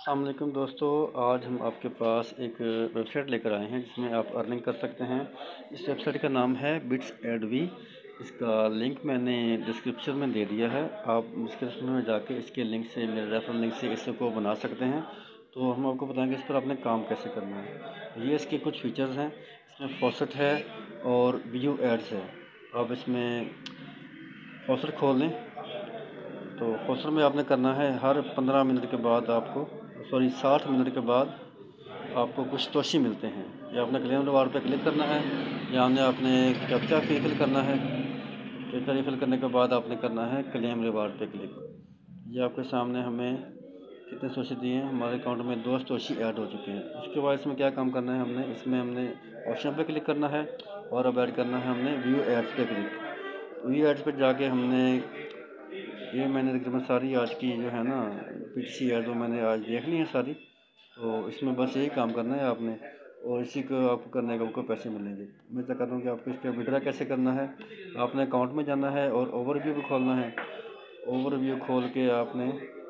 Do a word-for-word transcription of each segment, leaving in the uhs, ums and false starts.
अस्सलाम वालेकुम दोस्तों, आज हम आपके पास एक वेबसाइट लेकर आए हैं जिसमें आप अर्निंग कर सकते हैं। इस वेबसाइट का नाम है बिट्स एड वी। इसका लिंक मैंने डिस्क्रिप्शन में दे दिया है। आप डिस्क्रिप्शन में जाके इसके लिंक से, मेरे रेफरल लिंक से इसको बना सकते हैं। तो हम आपको बताएंगे इस पर आपने काम कैसे करना है। ये इसके कुछ फीचर्स हैं। इसमें फॉसेट है और व्यू एड्स है। आप इसमें फॉसेट खोल लें तो फॉसेट में आपने करना है, हर पंद्रह मिनट के बाद आपको सॉरी साठ मिनट के बाद आपको कुछ तोशी मिलते हैं। या आपने क्लेम रिवार्ड पे क्लिक करना है, या हमने आपने कैप्चा फिल करना है। कैप्चा फिल करने के बाद आपने करना है क्लेम रिवार्ड पे क्लिक। ये आपके सामने हमें कितने तोशी दिए हैं, हमारे अकाउंट में दो तोशी ऐड हो चुके हैं। उसके बाद इसमें क्या काम करना है, हमने इसमें हमने ऑप्शन पे क्लिक करना है और अब ऐड करना है हमने व्यू एड्स पे क्लिक। व्यू एड्स पे जाके हमने ये मैंने तकरीबन सारी आज की जो है ना पी टी सी है जो मैंने आज देख ली है सारी। तो इसमें बस यही काम करना है आपने, और इसी को आपको करने के आपको पैसे मिलेंगे। मैं क्या कर रहा हूँ कि आपको इस पर विड्रा कैसे करना है। आपने अकाउंट में जाना है और ओवरव्यू भी खोलना है। ओवरव्यू खोल के आपने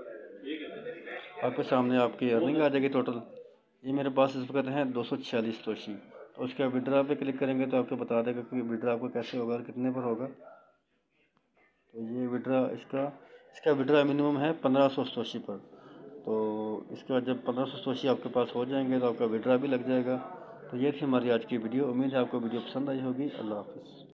आपके सामने आपकी अर्निंग आ जाएगी टोटल। ये मेरे पास इस वक्त हैं दो सौ छियालीस तोशी। तो उसके विड्रा पे क्लिक करेंगे तो आपको बता देगा कि विड्रा आपको कैसे होगा और कितने पर होगा। तो ये विड्रा इसका इसका विड्रा मिनिमम है पंद्रह सौ सतोशी पर। तो इसके बाद जब पंद्रह सौ सतोशी आपके पास हो जाएंगे तो आपका विड्रा भी लग जाएगा। तो ये थी हमारी आज की वीडियो। उम्मीद है आपको वीडियो पसंद आई होगी। अल्लाह हाफ़िज़।